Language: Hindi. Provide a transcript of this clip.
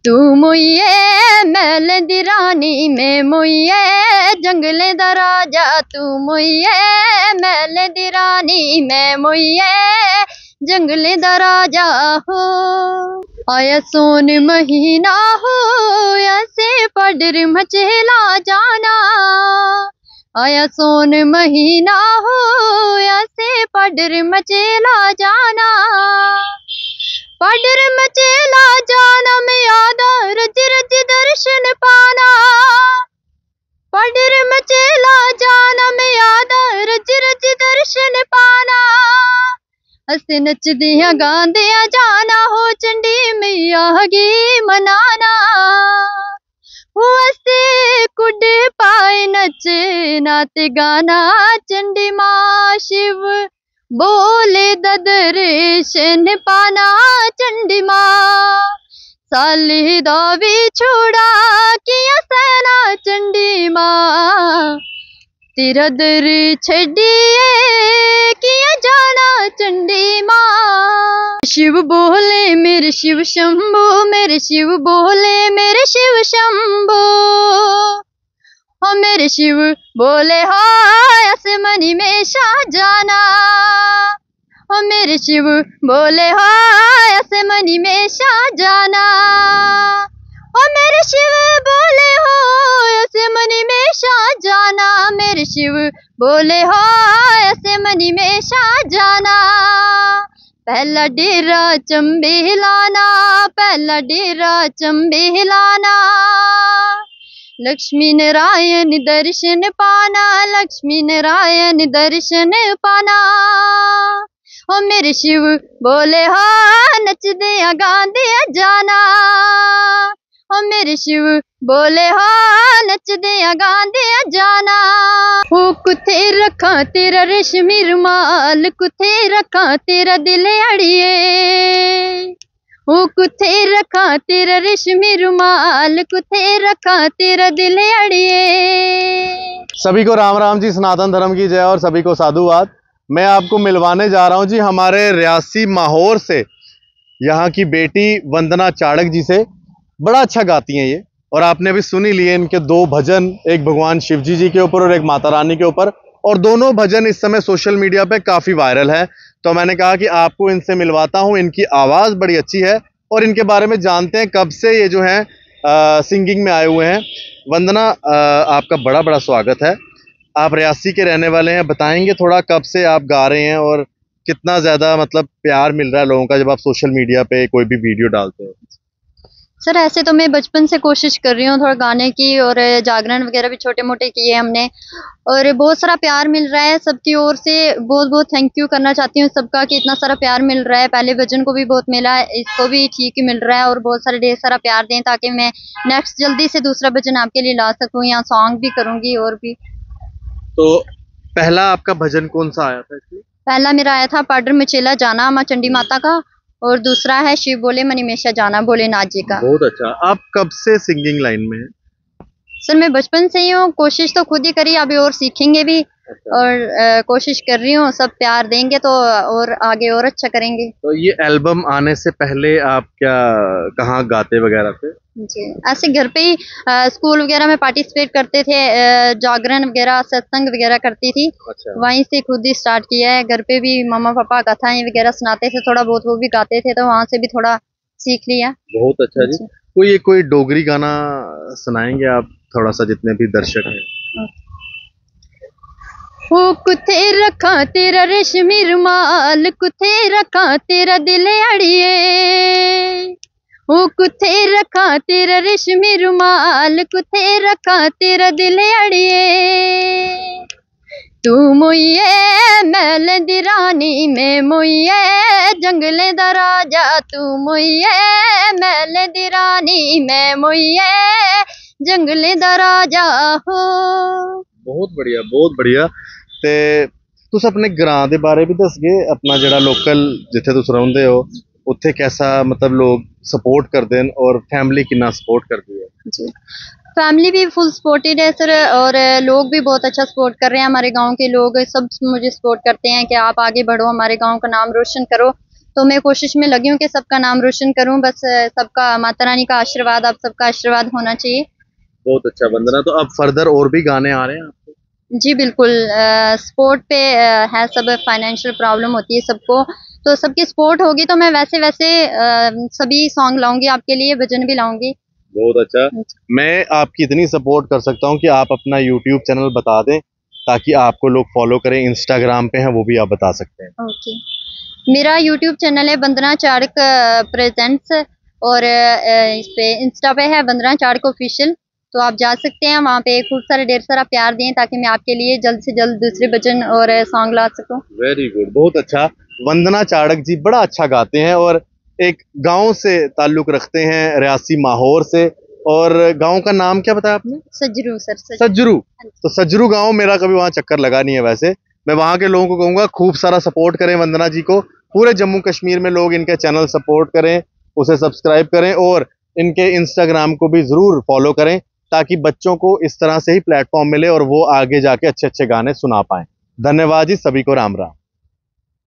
तू मुइये महल दी रानी मैं मुइये जंगले दा राजा तू मुइये महल दी रानी मैं मुइये जंगले दा राजा हो। आया सोन महीना हो ऐसे पडर मचेला जाना, आया सोन महीना हो ऐसे पडर मचेला जाना, पडर मचेला जाना में याद रज रज दर्शन पाना, पडर मचेला जाना में याद रज रज दर्शन पाना, अस नचदिया गांदिया जाना हो चंडी मैया गी मनाना, हो असे कुड पाए नचे नाते गाना चंडी मां शिव बोले दर्शन पाना चंडी मां, साली दा विछोड़ा किया सेना चंडी मां, तेरा दर छड़िए किया जाना चंडी मां। शिव बोले मेरे शिव शंभो मेरे शिव बोले मेरे शिव शंभो, हो मेरे शिव बोले हाय आसमानी में शाह जाना, हो मेरे शिव बोले हाय आसमानी में शाह जाना, हो मेरे शिव बोले हो आसमानी में शाह जाना, मेरे शिव बोले हाय आसमानी में शाह जाना। पहला डेरा चंबे लाना पहला डेरा चंबे लाना, लक्ष्मी नारायण दर्शन पाना लक्ष्मी नारायण दर्शन पाना, ओ मेरे शिव बोले हाँ नच दिया गांदिया जाना, ओ मेरे शिव बोले हाँ नच दिया गांदिया जाना। ओ कुथे रखा तेरा रेशमी रुमाल कुथे रखा तेरा दिल अड़िए, ओ कुथे रखा तेरा रेशमी रुमाल कुथे रखा तेरा दिल अड़िए। सभी को राम राम जी, सनातन धर्म की जय और सभी को साधुवाद। मैं आपको मिलवाने जा रहा हूं जी हमारे रियासी माहौर से, यहाँ की बेटी वंदना चाड़क जी से। बड़ा अच्छा गाती हैं ये, और आपने अभी सुनी लिए इनके दो भजन, एक भगवान शिव जी के ऊपर और एक माता रानी के ऊपर, और दोनों भजन इस समय सोशल मीडिया पे काफी वायरल है। तो मैंने कहा कि आपको इनसे मिलवाता हूं, इनकी आवाज बड़ी अच्छी है और इनके बारे में जानते हैं कब से ये जो है सिंगिंग में आए हुए हैं। वंदना, आपका बड़ा बड़ा स्वागत है। आप रियासी के रहने वाले हैं, बताएंगे थोड़ा कब से आप गा रहे हैं और कितना ज्यादा मतलब प्यार मिल रहा है लोगों का जब आप सोशल मीडिया पे कोई भी वीडियो डालते हैं? सर ऐसे तो मैं बचपन से कोशिश कर रही हूँ थोड़ा गाने की, और जागरण वगैरह भी छोटे मोटे किए हमने, और बहुत सारा प्यार मिल रहा है सबकी ओर से। बहुत बहुत थैंक यू करना चाहती हूँ सबका कि इतना सारा प्यार मिल रहा है। पहले भजन को भी बहुत मिला, इसको भी ठीक ही मिल रहा है, और बहुत सारे ढेर सारा प्यार दें ताकि मैं नेक्स्ट जल्दी से दूसरा भजन आपके लिए ला सकूँ, यहाँ सॉन्ग भी करूँगी और भी। तो पहला आपका भजन कौन सा आया था इसमें? पहला मेरा आया था पाडर मचेला जाना माँ चंडी माता का, और दूसरा है शिव बोले मनीमेशा जाना भोलेनाथ जी का। बहुत अच्छा। आप कब से सिंगिंग लाइन में हैं? सर मैं बचपन से ही हूँ, कोशिश तो खुद ही करी, अभी और सीखेंगे भी। अच्छा। और कोशिश कर रही हूँ, सब प्यार देंगे तो और आगे और अच्छा करेंगे। तो ये एल्बम आने से पहले आप क्या कहाँ गाते वगैरह थे? जी ऐसे घर पे ही स्कूल वगैरह में पार्टिसिपेट करते थे, जागरण वगैरह सत्संग वगैरह करती थी। अच्छा। वहीं से खुद ही स्टार्ट किया है। घर पे भी मम्मा पापा कथाएं वगैरह सुनाते थे, थोड़ा बहुत वो भी गाते थे, तो वहाँ से भी थोड़ा सीख लिया। बहुत अच्छा जी। कोई डोगरी गाना सुनाएंगे आप थोड़ा सा, जितने भी दर्शक हैं? ओ कुथे रखा तेरा रेशमी रुमाल कुथे रखा तेरा दिल अड़िए, ओ कुथे रखा तेरा रेशमी रुमाल कुथे रखा तेरा दिल अड़िए, तू मुइये महल दी रानी मैं मुइये जंगले दा राजा, तू मुइये महल दी रानी मैं मुइये जंगले दा राजा हो। बहुत बढ़िया, बहुत बढ़िया। ते तुस अपने ग्रां दे बारे भी दसगे, अपना जेड़ा लोकल जिथे तुस रहुंदे हो उत्थे कैसा मतलब लोग सपोर्ट करते हैं और फैमिली कितना सपोर्ट करती है? जी फैमिली भी फुल सपोर्टेड है सर, और लोग भी बहुत अच्छा सपोर्ट कर रहे हैं। हमारे गांव के लोग सब मुझे सपोर्ट करते हैं कि आप आगे बढ़ो, हमारे गांव का नाम रोशन करो। तो मैं कोशिश में लगी हूँ कि सबका नाम रोशन करूँ। बस सबका माता रानी का आशीर्वाद, आप सबका आशीर्वाद होना चाहिए। बहुत अच्छा वंदना, तो अब फर्दर और भी गाने आ रहे हैं आपके? जी बिल्कुल। स्पोर्ट पे है, सब फाइनेंशियल प्रॉब्लम होती है सबको, तो सबकी सपोर्ट होगी तो मैं वैसे वैसे सभी सॉन्ग लाऊंगी आपके लिए, भजन भी लाऊंगी। बहुत अच्छा। मैं आपकी इतनी सपोर्ट कर सकता हूँ कि आप अपना यूट्यूब चैनल बता दें ताकि आपको लोग फॉलो करें। इंस्टाग्राम पे हैं वो भी आप बता सकते हैं। ओके, मेरा यूट्यूब चैनल है वंदना चाड़क प्रेजेंट्स, और इस पे इंस्टा पे है वंदना चाड़क ऑफिशियल। तो आप जा सकते हैं वहाँ पे, खूब सारे ढेर सारा प्यार दें ताकि मैं आपके लिए जल्द से जल्द दूसरे भजन और सॉन्ग ला सकूं। वेरी गुड, बहुत अच्छा। वंदना चाड़क जी बड़ा अच्छा गाते हैं और एक गांव से ताल्लुक रखते हैं, रियासी माहौर से। और गांव का नाम क्या बताया आपने? सजरू सर, सज्जरू। तो सज्जरू गांव, मेरा कभी वहां चक्कर लगा नहीं है। वैसे मैं वहां के लोगों को कहूंगा खूब सारा सपोर्ट करें वंदना जी को। पूरे जम्मू कश्मीर में लोग इनके चैनल सपोर्ट करें, उसे सब्सक्राइब करें और इनके इंस्टाग्राम को भी जरूर फॉलो करें ताकि बच्चों को इस तरह से ही प्लेटफॉर्म मिले और वो आगे जाके अच्छे अच्छे गाने सुना पाएं। धन्यवाद जी, सभी को राम राम।